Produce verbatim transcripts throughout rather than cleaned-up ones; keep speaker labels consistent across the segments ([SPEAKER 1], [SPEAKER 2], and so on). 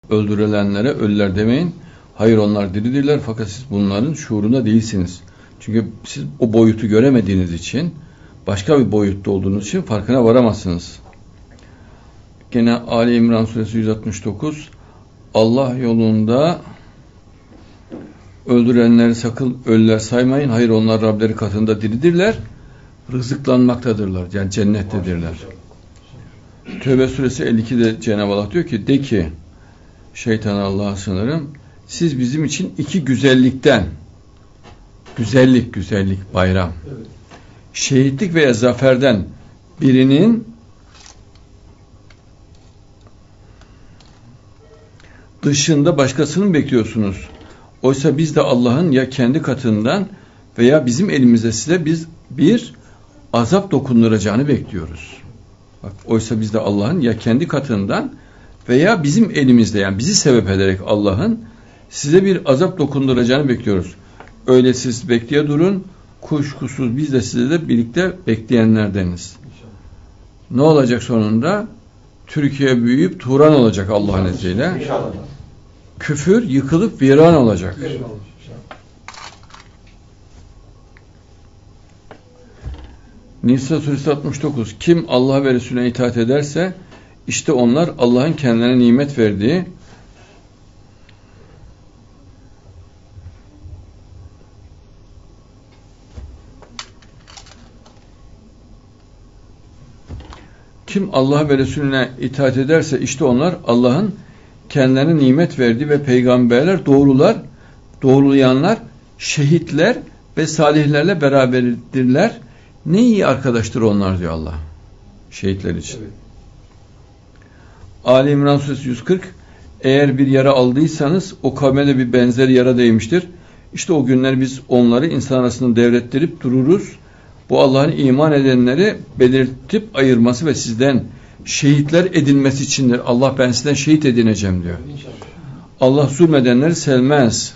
[SPEAKER 1] Öldürülenlere ölüler demeyin. Hayır, onlar diridirler fakat siz bunların şuurunda değilsiniz. Çünkü siz o boyutu göremediğiniz için, başka bir boyutta olduğunuz için farkına varamazsınız. Gene Ali İmran suresi yüz altmış dokuz, Allah yolunda öldürenleri sakın ölüler saymayın. Hayır, onlar Rableri katında diridirler. Rızıklanmaktadırlar. Yani cennettedirler. Tövbe suresi elli ikide Cenab-ı Allah diyor ki, de ki şeytana Allah'a sığınırım, siz bizim için iki güzellikten, güzellik, güzellik, bayram, şehitlik veya zaferden birinin dışında başkasını mı bekliyorsunuz? Oysa biz de Allah'ın ya kendi katından veya bizim elimizde size biz bir azap dokunduracağını bekliyoruz. Bak, oysa biz de Allah'ın ya kendi katından veya bizim elimizde, yani bizi sebep ederek Allah'ın size bir azap dokunduracağını bekliyoruz. Öyle siz bekleye durun, kuşkusuz biz de size de birlikte bekleyenlerdeniz. Ne olacak sonunda? Türkiye büyüyüp Turan olacak Allah'ın izniyle. Küfür yıkılıp viran olacak. Nisa suresi altmış dokuz. Kim Allah ve Resulüne itaat ederse işte onlar Allah'ın kendilerine nimet verdiği Kim Allah ve Resulüne itaat ederse işte onlar Allah'ın kendilerine nimet verdiği ve peygamberler, doğrular, doğrulayanlar, şehitler ve salihlerle beraberdirler. Ne iyi arkadaştır onlar diyor Allah. Şehitler için. Evet. Ali İmran suresi yüz kırk. Eğer bir yara aldıysanız o kavme de bir benzeri yara değmiştir. İşte o günler biz onları insan arasında devrettirip dururuz. Bu Allah'ın iman edenleri belirtip ayırması ve sizden şehitler edilmesi içindir. Allah ben sizden şehit edineceğim diyor. Allah zulmedenleri sevmez.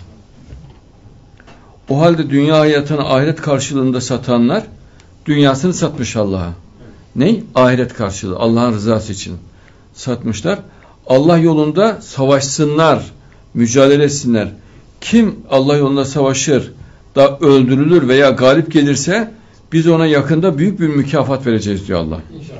[SPEAKER 1] O halde dünya hayatını ahiret karşılığında satanlar dünyasını satmış Allah'a. Ne? Ahiret karşılığı. Allah'ın rızası için satmışlar. Allah yolunda savaşsınlar, mücadele etsinler. Kim Allah yolunda savaşır da öldürülür veya galip gelirse biz ona yakında büyük bir mükafat vereceğiz diyor Allah. İnşallah.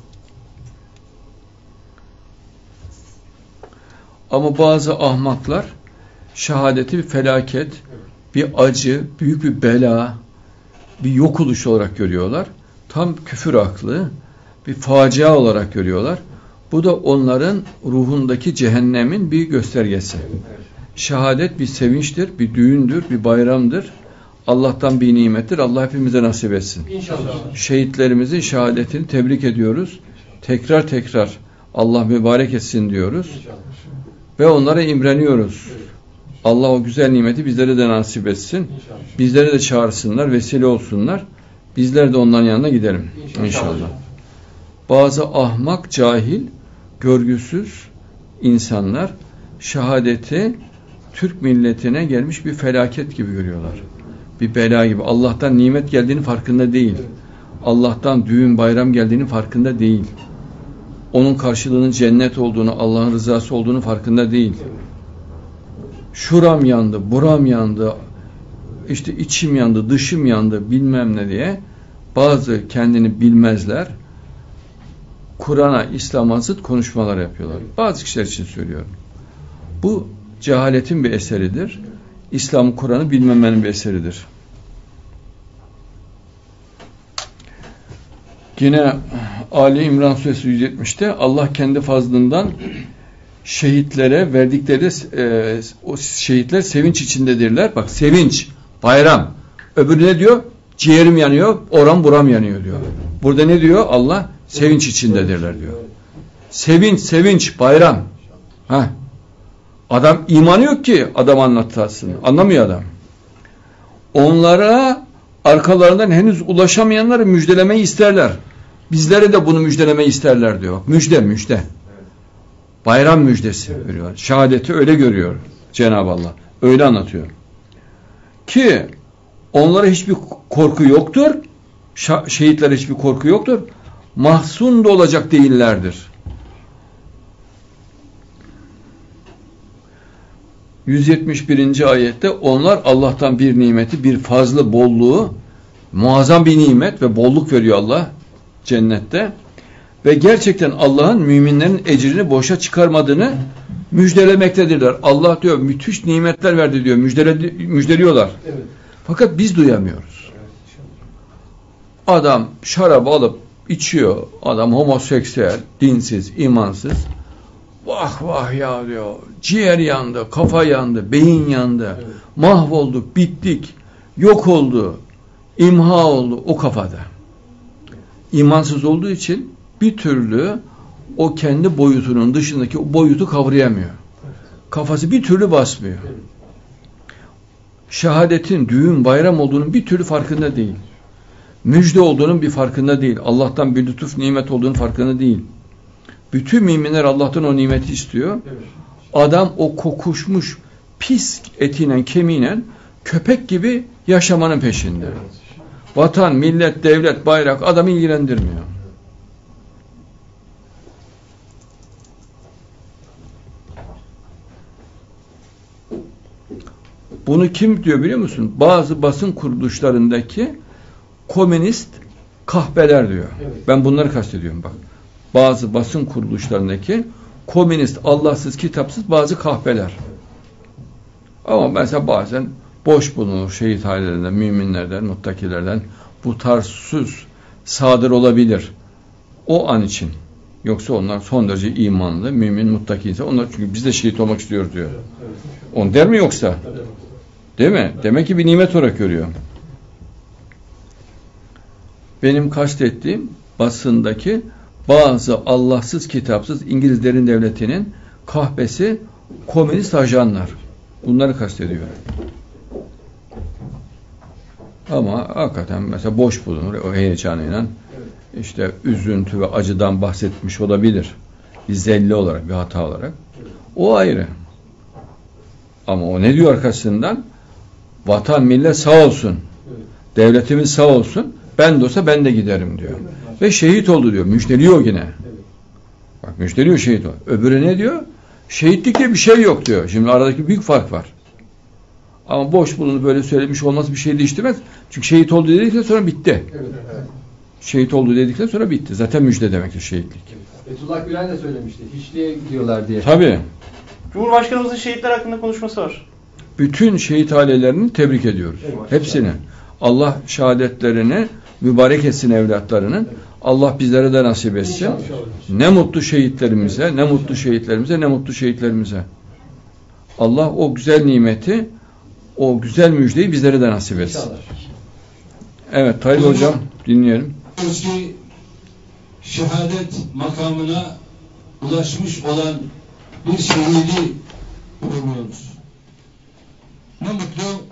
[SPEAKER 1] Ama bazı ahmaklar şehadeti bir felaket, bir acı, büyük bir bela, bir yok oluş olarak görüyorlar. Tam küfür aklı, bir facia olarak görüyorlar. Bu da onların ruhundaki cehennemin bir göstergesi. Şehadet bir sevinçtir, bir düğündür, bir bayramdır. Allah'tan bir nimettir. Allah hepimize nasip etsin. İnşallah. Şehitlerimizin şehadetini tebrik ediyoruz. Tekrar tekrar Allah mübarek etsin diyoruz. İnşallah. Ve onlara imreniyoruz. Allah o güzel nimeti bizlere de nasip etsin. İnşallah. Bizlere de çağırsınlar, vesile olsunlar. Bizler de onların yanına gidelim. İnşallah. İnşallah. Bazı ahmak, cahil, görgüsüz insanlar şehadeti Türk milletine gelmiş bir felaket gibi görüyorlar. Bir bela gibi. Allah'tan nimet geldiğini farkında değil. Allah'tan düğün, bayram geldiğini farkında değil. Onun karşılığının cennet olduğunu, Allah'ın rızası olduğunu farkında değil. Şuram yandı, buram yandı, işte içim yandı, dışım yandı, bilmem ne diye bazı kendini bilmezler, Kur'an'a, İslam'a zıt konuşmalar yapıyorlar. Bazı kişiler için söylüyorum. Bu cehaletin bir eseridir. İslam, Kur'an'ı bilmemenin bir eseridir. Yine Ali İmran suresi yüz yetmişte Allah kendi fazlından şehitlere verdikleri e, o şehitler sevinç içindedirler. Bak, sevinç, bayram. Öbürü ne diyor? Ciğerim yanıyor, oram buram yanıyor diyor. Burada ne diyor? Allah sevinç içindedirler diyor. Sevinç, sevinç, bayram. Heh. Adam imanı yok ki adam anlatasın. Anlamıyor adam. Onlara arkalarından henüz ulaşamayanları müjdelemeyi isterler. Bizlere de bunu müjdelemeyi isterler diyor. Müjde, müjde. Bayram müjdesi veriyor. Şehadeti öyle görüyor Cenab-ı Allah. Öyle anlatıyor. Ki onlara hiçbir korku yoktur. Şehitlere hiçbir korku yoktur. Mahzun da olacak değillerdir. yüz yetmiş birinci ayette onlar Allah'tan bir nimeti, bir fazlı bolluğu, muazzam bir nimet ve bolluk veriyor Allah cennette. Ve gerçekten Allah'ın müminlerin ecrini boşa çıkarmadığını müjdelemektedirler. Allah diyor müthiş nimetler verdi diyor. Müjdele, müjdeliyorlar. Evet. Fakat biz duyamıyoruz. Adam şarap alıp içiyor. Adam homoseksüel, dinsiz, imansız. Vah vah ya diyor. Ciğer yandı, kafa yandı, beyin yandı. Evet. Mahvolduk, bittik. Yok oldu. İmha oldu o kafada. İmansız olduğu için bir türlü o kendi boyutunun dışındaki o boyutu kavrayamıyor. Kafası bir türlü basmıyor. Şehadetin düğün bayram olduğunun bir türlü farkında değil. Müjde olduğunun bir farkında değil. Allah'tan bir lütuf nimet olduğunun farkında değil. Bütün müminler Allah'tan o nimeti istiyor. Adam o kokuşmuş pis etiyle kemiğiyle köpek gibi yaşamanın peşinde. Vatan, millet, devlet, bayrak adamı ilgilendirmiyor. Bunu kim diyor biliyor musun? Bazı basın kuruluşlarındaki komünist kahpeler diyor. Evet. Ben bunları kastediyorum bak. Bazı basın kuruluşlarındaki komünist, Allahsız, kitapsız bazı kahpeler. Ama mesela bazen boş bulunur şehit ailelerinden, müminlerden, muttakilerden bu tarz söz sadır olabilir. O an için. Yoksa onlar son derece imanlı, mümin, muttaki insan. Onlar çünkü biz de şehit olmak istiyoruz diyor. On der mi yoksa? Değil mi? Demek ki bir nimet olarak görüyor. Benim kastettiğim basındaki bazı Allahsız, kitapsız İngilizlerin devletinin kahpesi komünist ajanlar. Bunları kastediyor. Ama hakikaten mesela boş bulunur o heyecanıyla işte üzüntü ve acıdan bahsetmiş olabilir. Bir zelli olarak, bir hata olarak. O ayrı. Ama o ne diyor arkasından? Vatan, millet sağ olsun. Devletimiz sağ olsun. Ben de olsa ben de giderim diyor. Ve şehit oldu diyor. Müjdeliyor yine. Bak müjdeliyor şehit oldu. Öbürü ne diyor? Şehitlikte bir şey yok diyor. Şimdi aradaki büyük fark var. Ama boş bulunu böyle söylemiş olması bir şey değiştirmez. Çünkü şehit oldu dedikten sonra bitti. Evet, evet. Şehit oldu dedikten sonra bitti. Zaten müjde demektir şehitlik.
[SPEAKER 2] Fethullah Gülen de söylemişti. Hiçliğe gidiyorlar diye.
[SPEAKER 1] Tabii.
[SPEAKER 3] Cumhurbaşkanımızın şehitler hakkında konuşması var.
[SPEAKER 1] Bütün şehit ailelerini tebrik ediyoruz. Evet, hepsini. Allah şehadetlerini mübarek etsin evlatlarının. Evet. Allah bizlere de nasip etsin. İnşallah. Ne mutlu şehitlerimize, evet. ne mutlu şehitlerimize, ne mutlu şehitlerimize. Allah o güzel nimeti, o güzel müjdeyi bizlere de nasip etsin. İnşallah. Evet, Tayyip Hocam dinleyelim.
[SPEAKER 4] Ki şehadet makamına ulaşmış olan bir şehidi uğurluyoruz. Ne mutlu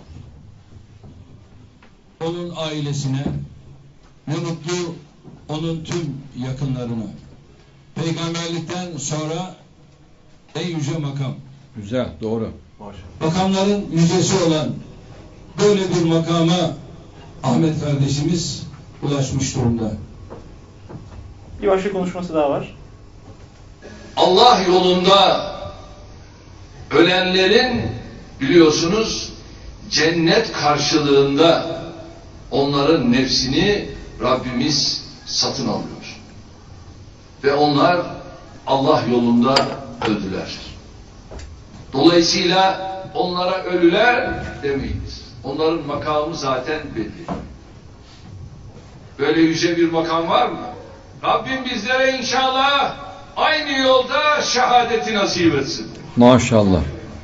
[SPEAKER 4] onun ailesine, ne mutlu onun tüm yakınlarına. Peygamberlikten sonra en yüce makam.
[SPEAKER 1] Güzel, doğru.
[SPEAKER 4] Makamların yücesi olan böyle bir makama Ahmet kardeşimiz ulaşmış durumda.
[SPEAKER 3] Bir başka konuşması daha var.
[SPEAKER 5] Allah yolunda ölenlerin biliyorsunuz cennet karşılığında onların nefsini Rabbimiz satın alıyor. Ve onlar Allah yolunda öldüler. Dolayısıyla onlara ölüler demeyiz. Onların makamı zaten belli. Böyle yüce bir makam var mı? Rabbim bizlere inşallah aynı yolda şehadeti nasip etsin.
[SPEAKER 1] Maşallah.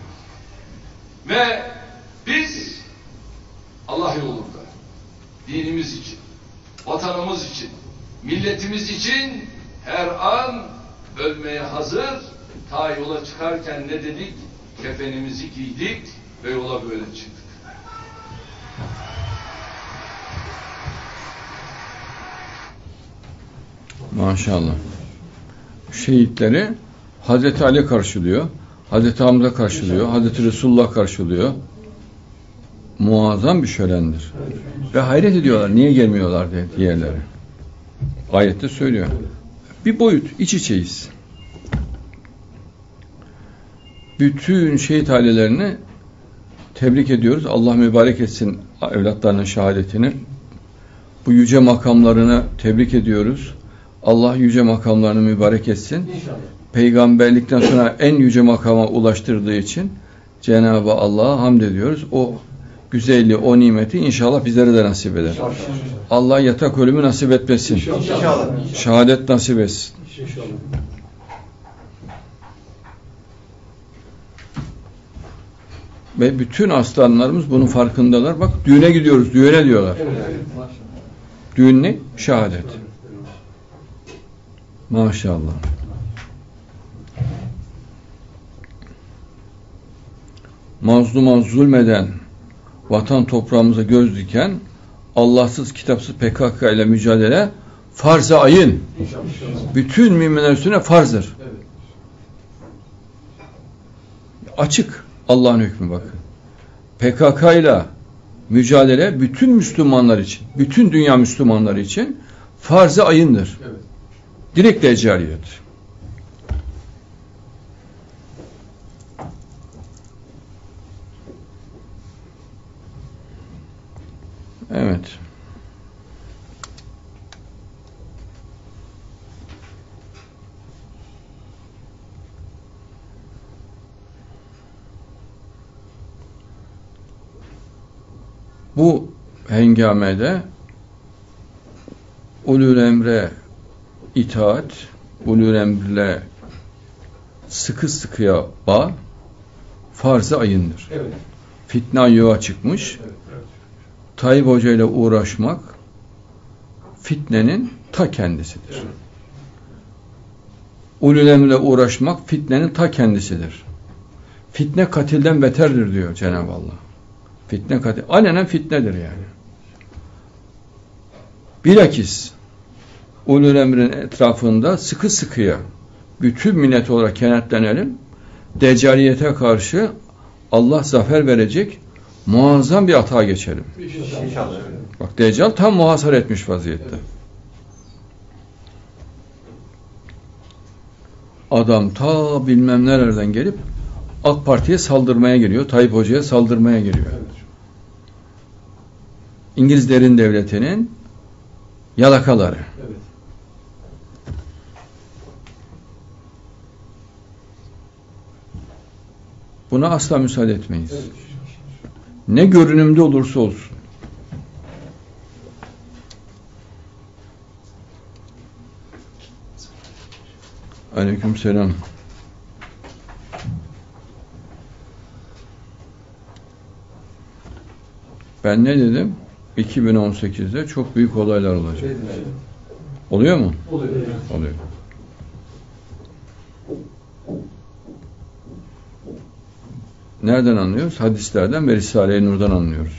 [SPEAKER 5] Ve biz Allah yolunda dinimiz için, vatanımız için, milletimiz için her an ölmeye hazır. Ta yola çıkarken ne dedik? Kefenimizi giydik ve yola böyle çıktık.
[SPEAKER 1] Maşallah. Şehitleri Hazreti Ali karşılıyor. Hazreti Hamza karşılıyor. Hazreti Resulullah karşılıyor. Muazzam bir şölendir. Ve hayret ediyorlar. Niye gelmiyorlar diye diğerleri. Ayette söylüyor. Bir boyut. İç içeyiz. bütün şehit ailelerini tebrik ediyoruz. Allah mübarek etsin evlatlarının şehadetini. Bu yüce makamlarını tebrik ediyoruz. Allah yüce makamlarını mübarek etsin.
[SPEAKER 2] İnşallah.
[SPEAKER 1] Peygamberlikten sonra en yüce makama ulaştırdığı için Cenab-ı Allah'a hamd ediyoruz. O güzelliği, o nimeti inşallah bizlere de nasip eder.
[SPEAKER 2] İnşallah.
[SPEAKER 1] Allah yatak ölümü nasip etmesin.
[SPEAKER 3] İnşallah.
[SPEAKER 1] Şehadet nasip etsin.
[SPEAKER 2] İnşallah.
[SPEAKER 1] Ve bütün aslanlarımız bunun farkındalar. Bak düğüne gidiyoruz, düğüne diyorlar.
[SPEAKER 2] Evet, evet. Maşallah.
[SPEAKER 1] Düğün ne? Şehadet. Maşallah. Mazluma zulmeden, vatan toprağımıza göz diken, Allahsız, kitapsız P K K ile mücadele farz-ı ayın.
[SPEAKER 2] İnşallah.
[SPEAKER 1] Bütün müminler üstüne farzdır.
[SPEAKER 2] Evet.
[SPEAKER 1] Açık Allah'ın hükmü bakın. P K K ile mücadele bütün Müslümanlar için, bütün dünya Müslümanları için farz-ı ayındır.
[SPEAKER 2] Evet.
[SPEAKER 1] Direkt deccaliyet. Evet. Bu hengamede ulul emre itaat, ulul emrle sıkı sıkıya bağ farz-ı ayındır.
[SPEAKER 2] Evet.
[SPEAKER 1] Fitne yuva çıkmış.
[SPEAKER 2] Evet. Evet.
[SPEAKER 1] Tayyip Hoca ile uğraşmak fitnenin ta kendisidir.
[SPEAKER 2] Evet.
[SPEAKER 1] Ulul emrle uğraşmak fitnenin ta kendisidir. Fitne katilden beterdir diyor Cenab-ı Allah. Fitne katil. Alenen fitnedir yani. Bilakis ulul emrin etrafında sıkı sıkıya bütün millet olarak kenetlenelim. Deccaliyete karşı Allah zafer verecek muazzam bir atağa geçelim.
[SPEAKER 2] İnşallah. İnşallah.
[SPEAKER 1] Bak Deccal tam muhasara etmiş vaziyette.
[SPEAKER 2] Evet. Adam
[SPEAKER 1] Ta bilmem nelerden gelip AK Parti'ye saldırmaya geliyor. Tayyip Hoca'ya saldırmaya geliyor.
[SPEAKER 2] Evet.
[SPEAKER 1] İngiliz derin devletinin yalakaları.
[SPEAKER 2] Evet.
[SPEAKER 1] Buna asla müsaade etmeyiz.
[SPEAKER 2] Evet.
[SPEAKER 1] Ne görünümde olursa olsun. Aleykümselam. Ben ne dedim? iki bin on sekizde çok büyük olaylar olacak.
[SPEAKER 2] Evet.
[SPEAKER 1] Oluyor mu?
[SPEAKER 2] Oluyor.
[SPEAKER 1] Oluyor. Nereden anlıyoruz? Hadislerden ve Risale-i Nur'dan anlıyoruz.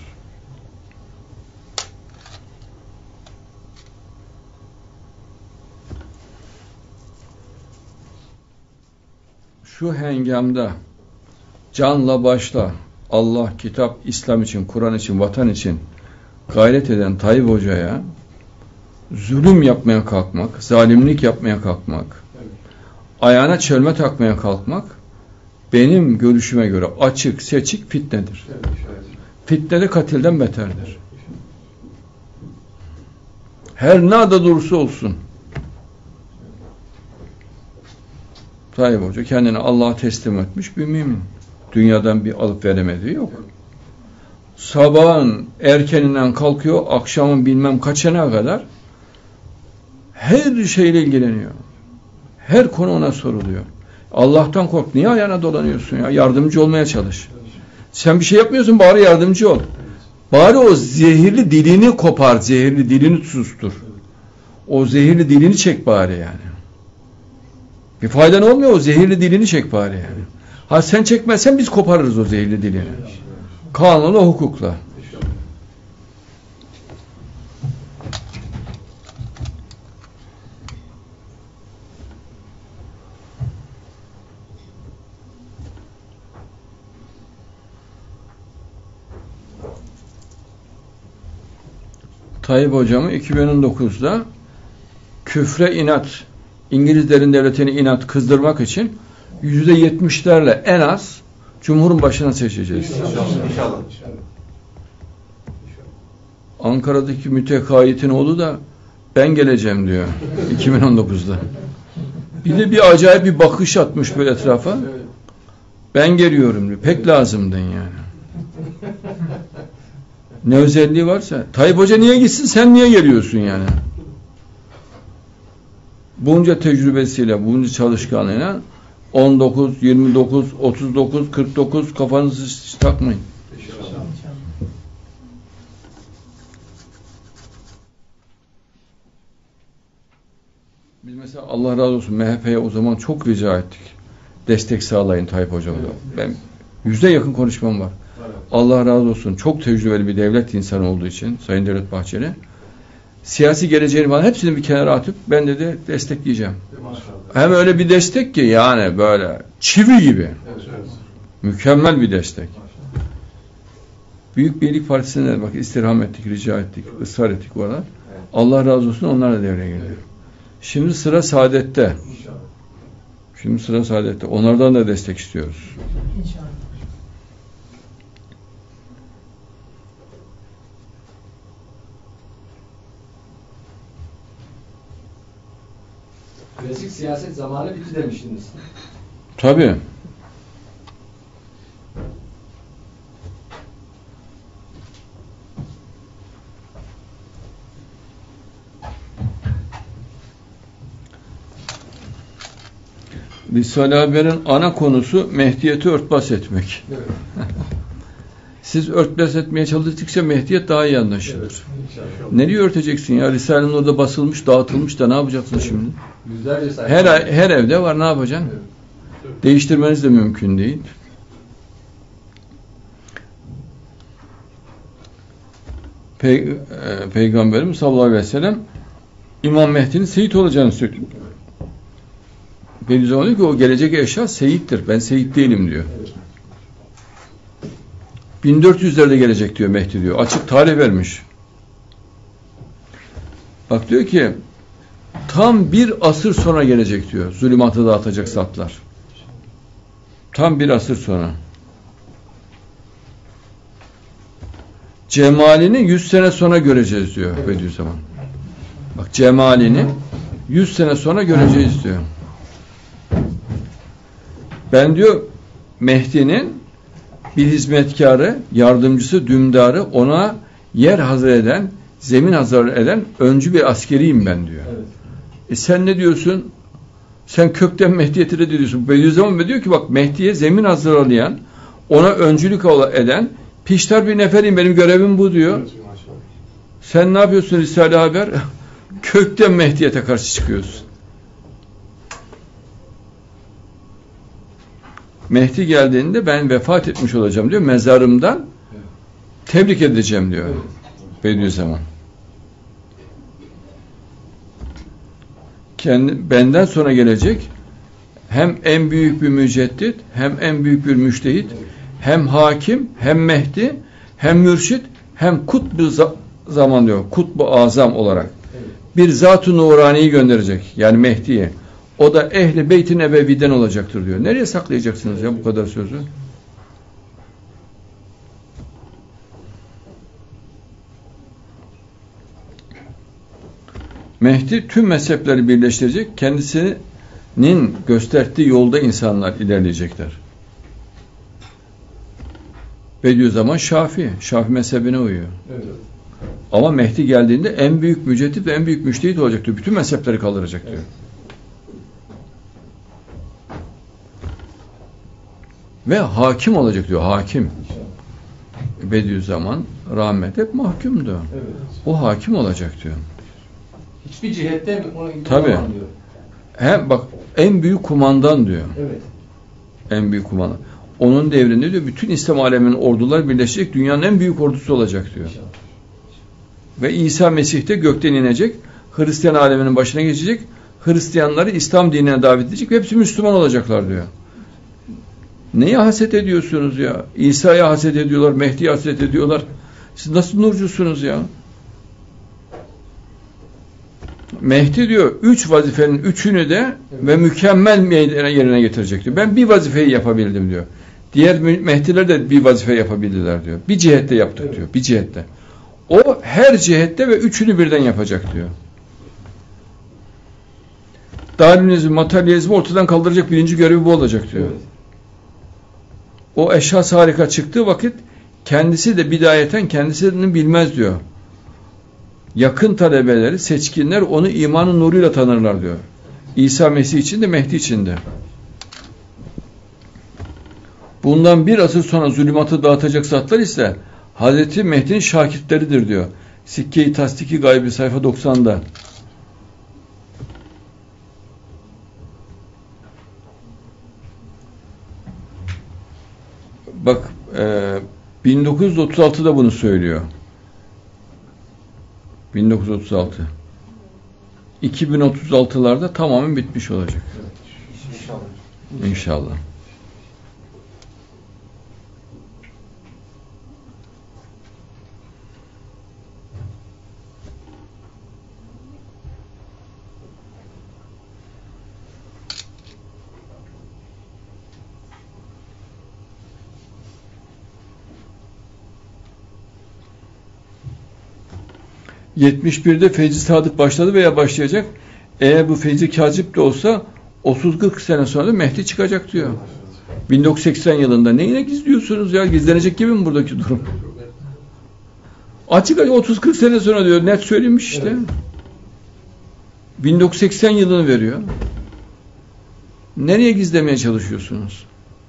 [SPEAKER 1] Şu hengamda canla başla Allah, kitap, İslam için, Kur'an için, vatan için gayret eden Tayyip Hoca'ya zulüm yapmaya kalkmak, zalimlik yapmaya kalkmak,
[SPEAKER 2] Evet.
[SPEAKER 1] ayağına çelme takmaya kalkmak benim görüşüme göre açık, seçik fitnedir.
[SPEAKER 2] Evet. Evet.
[SPEAKER 1] Fitne de katilden beterdir. Her ne da durursa olsun. Tayyip Hoca kendini Allah'a teslim etmiş bir mümin. Dünyadan bir alıp veremediği yok. Sabahın erkeninden kalkıyor, akşamın bilmem kaçına kadar her şeyle ilgileniyor. Her konu ona soruluyor. Allah'tan kork. Niye ayağına dolanıyorsun ya? Yardımcı olmaya çalış. Sen bir şey yapmıyorsun, bari yardımcı ol. Bari o zehirli dilini kopar, zehirli dilini sustur. O zehirli dilini çek bari yani. Bir faydan olmuyor, o zehirli dilini çek bari yani. Ha sen çekmezsen biz koparırız o zehirli dilini. Kanunla, hukukla. Tayyip Hocam'ı iki bin on dokuzda küfre inat, İngiliz derin devletini inat kızdırmak için yüzde yetmişlerle en az Cumhur'un başına seçeceğiz.
[SPEAKER 3] İnşallah. İnşallah.
[SPEAKER 1] Ankara'daki mütekayitin oğlu da ben geleceğim diyor iki bin on dokuzda. Bir de bir acayip bir bakış atmış böyle etrafa. Ben geliyorum diyor. Pek lazımdın yani. Ne özelliği varsa. Tayyip Hoca niye gitsin, sen niye geliyorsun yani? Bunca tecrübesiyle, bunca çalışkanlığıyla on dokuz, yirmi dokuz, otuz dokuz, kırk dokuz kafanızı hiç takmayın. Biz mesela Allah razı olsun M H P'ye o zaman çok rica ettik. Destek sağlayın Tayyip Hocam'a. Ben yüzde yakın konuşmam var. Allah razı olsun. Çok tecrübeli bir devlet insanı olduğu için Sayın Devlet Bahçeli. Siyasi geleceğini falan hepsini bir kenara atıp ben de, de destekleyeceğim. Hem öyle bir destek ki yani böyle çivi gibi. Mükemmel bir destek. Büyük Birlik Partisi'ne bak istirham ettik, rica ettik, ısrar ettik bu arada. Allah razı olsun, onlar da devreye geliyor. Şimdi sıra Saadet'te. Şimdi sıra Saadet'te. Onlardan da destek istiyoruz.
[SPEAKER 6] İnşallah.
[SPEAKER 2] Klasik siyaset zamanı bitti demiştiniz.
[SPEAKER 1] Tabii. Risale-i Haber'in ana konusu Mehdiyet'i örtbas etmek.
[SPEAKER 2] Evet.
[SPEAKER 1] Siz örtbas etmeye çalıştıkça Mehdiyet daha iyi anlaşılır.
[SPEAKER 2] Evet.
[SPEAKER 1] Nereye örteceksin ya? Risale'nin orada basılmış, dağıtılmış da ne yapacaksın şimdi?
[SPEAKER 2] Yüzlerce sayfa.
[SPEAKER 1] Her her evde var, ne yapacaksın?
[SPEAKER 2] Evet.
[SPEAKER 1] Değiştirmeniz de mümkün değil. Pey e, Peygamberimiz sallallahu aleyhi ve sellem İmam Mehdi'nin Seyit olacağını söylüyor. Bediüzzaman diyor ki o gelecek eşya Seyit'tir. Ben Seyit değilim diyor. bin dört yüzlerde gelecek diyor Mehdi diyor. Açık tarih vermiş. Bak diyor ki tam bir asır sonra gelecek diyor. Zulümatı dağıtacak zatlar. Tam bir asır sonra. Cemalini yüz sene sonra göreceğiz diyor Bediüzzaman. Bak cemalini yüz sene sonra göreceğiz diyor. Ben diyor Mehdi'nin bir hizmetkarı, yardımcısı, dümdarı, ona yer hazır eden, zemin hazır eden öncü bir askeriyim ben diyor.
[SPEAKER 2] Evet.
[SPEAKER 1] E sen ne diyorsun? Sen kökten Mehdiyet'e de diyorsun. Bediüzzaman diyor ki bak Mehdi'ye zemin hazırlayan, ona öncülük eden piştar bir neferim, benim görevim bu diyor.
[SPEAKER 2] Evet,
[SPEAKER 1] sen ne yapıyorsun Risale-i Haber? Kökten Mehdiyet'e karşı çıkıyorsun. Mehdi geldiğinde ben vefat etmiş olacağım diyor. Mezarımdan evet. tebrik edeceğim diyor. Evet. Bediüzzaman. Kendi, benden sonra gelecek hem en büyük bir müceddit, hem en büyük bir müştehit, evet. hem hakim, hem Mehdi, hem mürşit, hem kutbu zaman diyor. Kutbu azam olarak. Evet. Bir zat-ı nuraniyi gönderecek. Yani Mehdi'ye. O da Ehl-i Beyt-i Nebevi'den olacaktır diyor. Nereye saklayacaksınız ya bu kadar sözü? Mehdi tüm mezhepleri birleştirecek. Kendisinin gösterdiği yolda insanlar ilerleyecekler. Bediüzzaman Şafii. Şafii mezhebine uyuyor.
[SPEAKER 2] Evet.
[SPEAKER 1] Ama Mehdi geldiğinde en büyük müceddit ve en büyük müştehit olacak diyor. Bütün mezhepleri kaldıracak diyor. Evet. Ve hakim olacak diyor. Hakim. Bediüzzaman rahmet hep mahkumdu. Evet. O hakim olacak diyor.
[SPEAKER 2] Hiçbir cihette onu
[SPEAKER 1] tabii. Diyor. Hem bak en büyük kumandan diyor.
[SPEAKER 2] Evet.
[SPEAKER 1] En büyük kumandan. Onun devrinde diyor bütün İslam aleminin ordular birleşecek, dünyanın en büyük ordusu olacak diyor. İnşallah. Ve İsa Mesih de gökten inecek, Hristiyan aleminin başına geçecek, Hristiyanları İslam dinine davet edecek ve hepsi Müslüman olacaklar diyor. Neye haset ediyorsunuz ya? İsa'ya haset ediyorlar, Mehdi'ye haset ediyorlar. Siz nasıl nurcusunuz ya? Mehdi diyor üç vazifenin üçünü de
[SPEAKER 2] Evet.
[SPEAKER 1] ve mükemmel yerine getirecek diyor. Ben bir vazifeyi yapabildim diyor. Diğer Mehdiler de bir vazife yapabildiler diyor. Bir cihette yaptık
[SPEAKER 2] Evet.
[SPEAKER 1] diyor. Bir cihette. O her cihette ve üçünü birden yapacak diyor. Darwinizm, materyalizmi ortadan kaldıracak birinci görevi bu olacak diyor.
[SPEAKER 2] Evet.
[SPEAKER 1] O eşhas harika çıktığı vakit kendisi de bidayeten kendisini bilmez diyor. Yakın talebeleri, seçkinler onu imanın nuruyla tanırlar diyor. İsa Mesih için de Mehdi için de. Bundan bir asır sonra zulümatı dağıtacak zatlar ise Hazreti Mehdi'nin şakitleridir diyor. Sikke-i Tasdiki Gaybi sayfa doksanda. Bak e, bin dokuz yüz otuz altıda bunu söylüyor. bin dokuz yüz otuz altı. iki bin otuz altılarda tamamen bitmiş olacak.
[SPEAKER 2] İnşallah.
[SPEAKER 1] İnşallah. yetmiş birde Feyzi Sadık başladı veya başlayacak. Eğer bu Feyzi Kazip de olsa otuz kırk sene sonra da Mehdi çıkacak diyor. bin dokuz yüz seksen yılında. Neyine gizliyorsunuz ya? Gizlenecek gibi mi buradaki durum? Açık açık otuz kırk sene sonra diyor. Net söylemiş işte.
[SPEAKER 2] Evet.
[SPEAKER 1] bin dokuz yüz seksen yılını veriyor. Nereye gizlemeye çalışıyorsunuz?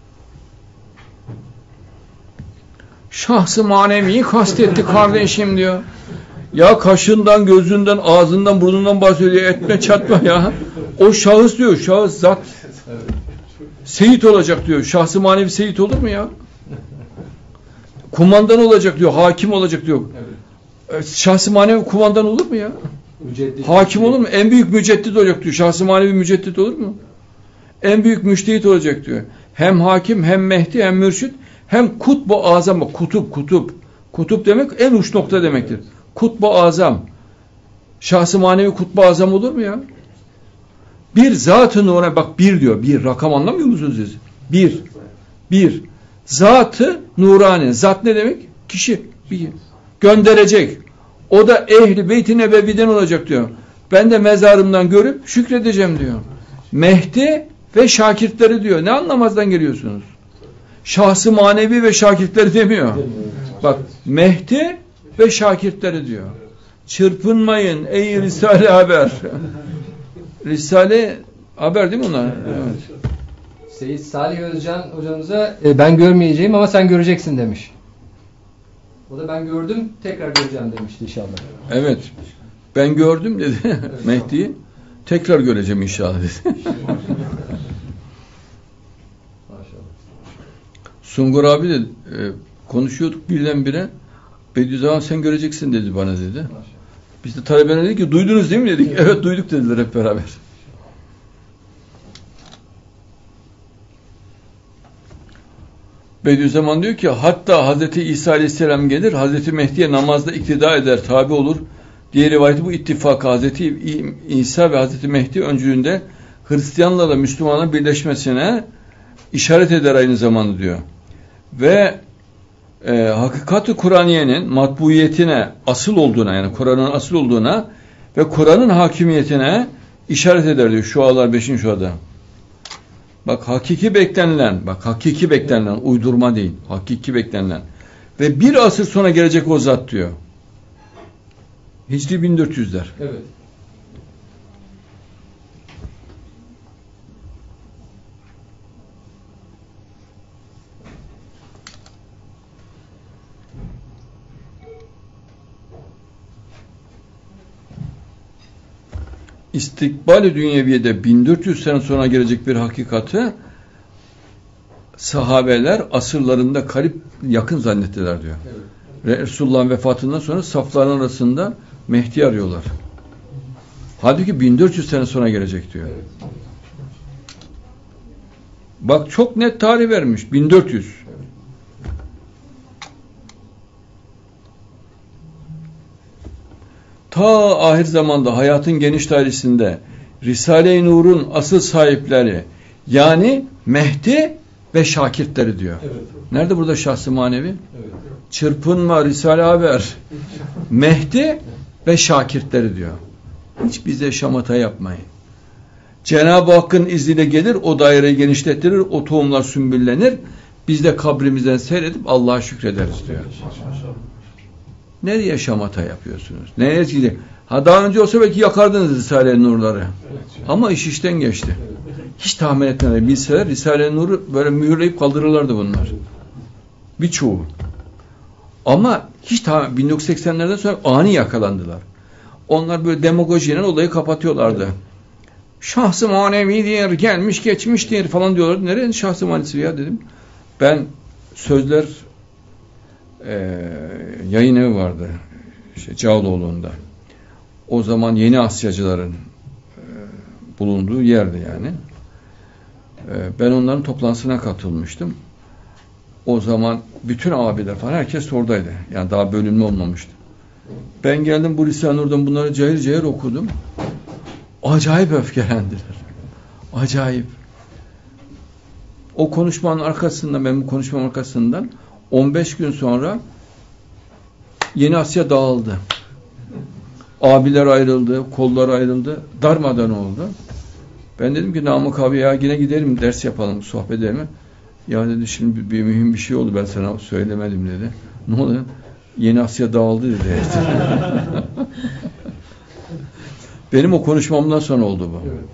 [SPEAKER 1] Şahsı maneviyi kastetti kardeşim diyor. Ya kaşından, gözünden, ağzından, burnundan bahsediyor. Etme çatma ya. O şahıs diyor. Şahıs zat. Seyit olacak diyor. Şahsı manevi seyit olur mu ya? Kumandan olacak diyor. Hakim olacak diyor.
[SPEAKER 2] Evet.
[SPEAKER 1] Şahsı manevi kumandan olur mu ya?
[SPEAKER 2] Müceddit.
[SPEAKER 1] Hakim olur mu? En büyük müceddit olacak diyor. Şahsı manevi müceddit olur mu? En büyük müştehit olacak diyor. Hem hakim, hem Mehdi, hem mürşit, hem kutbu azam. Kutup, kutup. Kutup demek en uç nokta demektir. Kutbu azam. Şahsı manevi kutbu azam olur mu ya? Bir zat-ı nurani, bak bir diyor. Bir. Rakam anlamıyor musunuz siz? Bir. Bir. Zat-ı nurani. Zat ne demek? Kişi. Bir. Gönderecek. O da ehli beyt-i nebeviden olacak diyor. Ben de mezarımdan görüp şükredeceğim diyor. Mehdi ve şakirtleri diyor. Ne anlamazdan geliyorsunuz? Şahsı manevi ve şakirtleri demiyor. Bak Mehdi ve şakirtleri diyor. Çırpınmayın ey Risale haber. Risale haber değil mi onlar? Evet.
[SPEAKER 2] Seyyid Salih Özcan hocamıza e, ben görmeyeceğim ama sen göreceksin demiş. O da ben gördüm tekrar göreceğim demişti inşallah.
[SPEAKER 1] Evet. Ben gördüm dedi Mehdi'yi. Tekrar göreceğim inşallah dedi.
[SPEAKER 2] Maşallah.
[SPEAKER 1] Sungur abi de e, konuşuyorduk birdenbire. Bediüzzaman sen göreceksin dedi bana dedi.
[SPEAKER 2] Maşallah.
[SPEAKER 1] Biz de talebelerine dedik ki duydunuz değil mi dedik. Evet, evet duyduk dediler hep beraber. Bediüzzaman diyor ki hatta Hazreti İsa Aleyhisselam gelir Hazreti Mehdi'ye namazda iktida eder, tabi olur. Diğer rivayeti bu ittifakı Hazreti İsa ve Hazreti Mehdi öncülüğünde Hristiyanlarla Müslümanların birleşmesine işaret eder aynı zamanda diyor. Ve e, hakikat-ı Kur'aniyenin matbuiyetine asıl olduğuna yani Kur'an'ın asıl olduğuna ve Kur'an'ın hakimiyetine işaret eder diyor. Şualar beşinci şuada. Bak hakiki beklenilen, bak hakiki beklenilen, uydurma değil, hakiki beklenilen ve bir asır sonra gelecek o zat diyor. Hicri bin dört yüzler.
[SPEAKER 2] Evet.
[SPEAKER 1] İstikbal-i dünyeviyede bin dört yüz sene sonra gelecek bir hakikati sahabeler asırlarında karip yakın zannettiler diyor.
[SPEAKER 2] Evet.
[SPEAKER 1] Resulullah'ın vefatından sonra safların arasında Mehdi arıyorlar. Halbuki bin dört yüz sene sonra gelecek diyor.
[SPEAKER 2] Evet.
[SPEAKER 1] Bak çok net tarih vermiş. bin dört yüz. ta ahir zamanda hayatın geniş dairesinde Risale-i Nur'un asıl sahipleri yani Mehdi ve şakirtleri diyor.
[SPEAKER 2] Evet.
[SPEAKER 1] Nerede burada şahs-ı manevi?
[SPEAKER 2] Evet.
[SPEAKER 1] Çırpınma Risale haber. Mehdi ve şakirtleri diyor. Hiç bize şamata yapmayın. Cenab-ı Hakk'ın izniyle gelir, o daireyi genişlettirir, o tohumlar sümbüllenir. Biz de kabrimizden seyredip Allah'a şükrederiz diyor. Nereye şamata yapıyorsunuz? Nereye gidiyor? Ha daha önce olsa belki yakardınız Risale-i Nur'ları. Ama iş işten geçti. Hiç tahmin etmeler. Bilseler Risale-i Nur'u böyle mühürleyip kaldırırlardı bunlar. Birçoğu. Ama hiç tahmin, bin dokuz yüz seksenlerden sonra ani yakalandılar. Onlar böyle demagojiyle olayı kapatıyorlardı. Şahs-ı manevidir, gelmiş geçmiştir falan diyorlardı. Nerenin şahs-ı manevisi ya dedim. Ben Sözler e, yayın evi vardı. İşte Cağaloğlu'nda. O zaman Yeni Asyacıların e, bulunduğu yerdi yani. E, ben onların toplantısına katılmıştım. O zaman bütün abiler falan herkes oradaydı. Yani daha bölümlü olmamıştı. Ben geldim bu Risale-i Nur'dan bunları cayır cayır okudum. Acayip öfkelendiler. Acayip. O konuşmanın arkasından, ben bu konuşmanın arkasından on beş gün sonra Yeni Asya dağıldı. Abiler ayrıldı, kollar ayrıldı, darmadan oldu. Ben dedim ki Namık abi ya yine gidelim ders yapalım, sohbet edelim. Ya dedi şimdi bir, bir mühim bir şey oldu ben sana söylemedim dedi. Ne oldu? Yeni Asya dağıldı dedi. Benim o konuşmamdan sonra oldu bu.
[SPEAKER 2] Evet.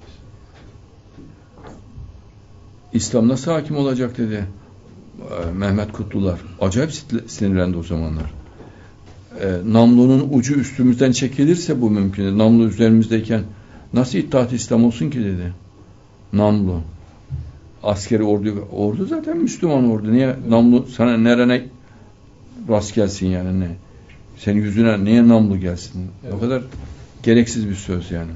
[SPEAKER 1] İslam nasıl hakim olacak dedi Mehmet Kutlular. Acayip sinirlendi o zamanlar. E, namlunun ucu üstümüzden çekilirse bu mümkün. Namlu üzerimizdeyken nasıl İttihat-ı İslam olsun ki dedi. Namlu. Askeri ordu. Ordu zaten Müslüman ordu. Niye namlu sana nerene rast gelsin yani ne? Senin yüzüne niye namlu gelsin? Evet. O kadar gereksiz bir söz yani.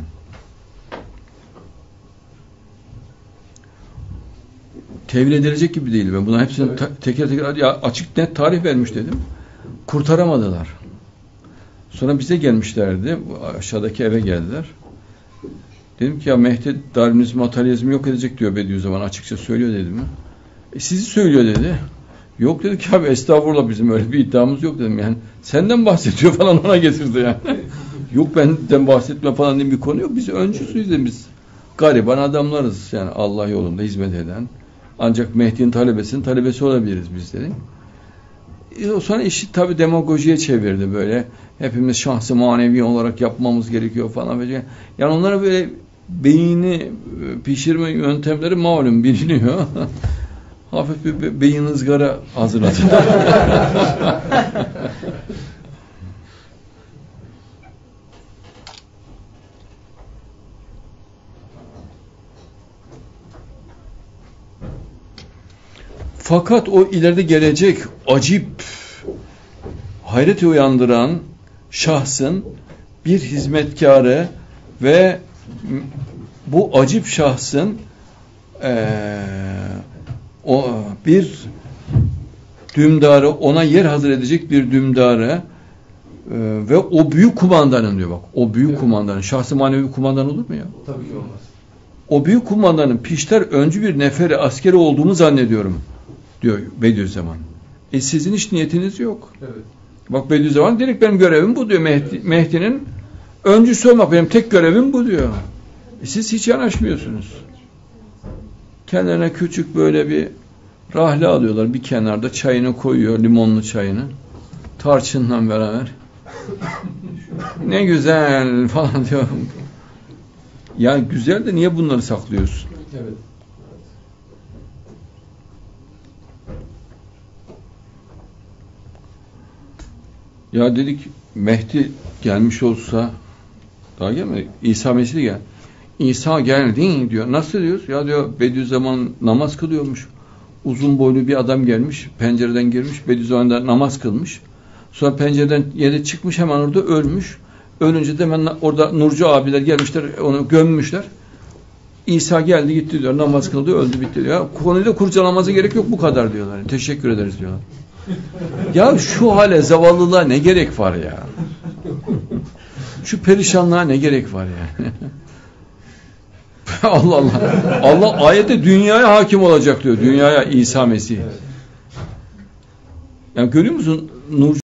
[SPEAKER 1] Tevil edilecek gibi değil. Ben buna hepsini evet. ta- teker teker ya açık net tarih vermiş dedim. Kurtaramadılar. Sonra bize gelmişlerdi. Aşağıdaki eve geldiler. Dedim ki ya Mehdi Darwinizm, materyalizmi yok edecek diyor Bediüzzaman. Açıkça söylüyor dedim. E, sizi söylüyor dedi. Yok dedi ki abi estağfurullah bizim öyle bir iddiamız yok dedim. Yani senden bahsediyor falan ona getirdi yani. Yok benden bahsetme falan diye bir konu yok. Biz öncüsüyüz de biz gariban adamlarız. Yani Allah yolunda hizmet eden. Ancak Mehdi'nin talebesinin talebesi olabiliriz biz dedik. E, sonra işi tabii demagojiye çevirdi böyle. Hepimiz şahsı manevi olarak yapmamız gerekiyor falan. Böyle. Yani onlara böyle beyni pişirme yöntemleri malum biliniyor. Hafif bir be- beyin ızgara hazırladı. Fakat o ileride gelecek acip, hayreti uyandıran şahsın bir hizmetkarı ve bu acip şahsın ee, o bir dümdarı, ona yer hazır edecek bir dümdarı e, ve o büyük kumandanın diyor bak. O büyük evet. kumandanın, şahsı manevi kumandan olur mu ya?
[SPEAKER 2] Tabii ki olmaz.
[SPEAKER 1] O büyük kumandanın pişter öncü bir neferi askeri olduğunu zannediyorum diyor Bediüzzaman. E sizin hiç niyetiniz yok.
[SPEAKER 2] Evet.
[SPEAKER 1] Bak Bediüzzaman direkt benim görevim bu diyor. Mehdi, Mehdi'nin öncüsü olmak benim tek görevim bu diyor. E siz hiç yanaşmıyorsunuz. Kendilerine küçük böyle bir rahle alıyorlar. Bir kenarda çayını koyuyor. Limonlu çayını. Tarçınla beraber. Ne güzel falan diyor. Ya güzel de niye bunları saklıyorsun?
[SPEAKER 2] Evet.
[SPEAKER 1] Ya dedik Mehdi gelmiş olsa daha gelmedi. İsa Mesih gel. İsa geldi diyor. Nasıl diyoruz? Ya diyor Bediüzzaman namaz kılıyormuş. Uzun boylu bir adam gelmiş. Pencereden girmiş. Bediüzzaman da namaz kılmış. Sonra pencereden yere çıkmış hemen orada ölmüş. Ölünce de hemen orada Nurcu abiler gelmişler. Onu gömmüşler. İsa geldi gitti diyor. Namaz kıldı öldü bitti diyor. Konuyu da kurcalamanıza gerek yok bu kadar diyorlar. Teşekkür ederiz diyorlar. Ya şu hale zavallılığa ne gerek var ya? Şu perişanlığa ne gerek var yani? Allah Allah. Allah ayette dünyaya hakim olacak diyor. Dünyaya İsa Mesih. Yani görüyor musun? Nur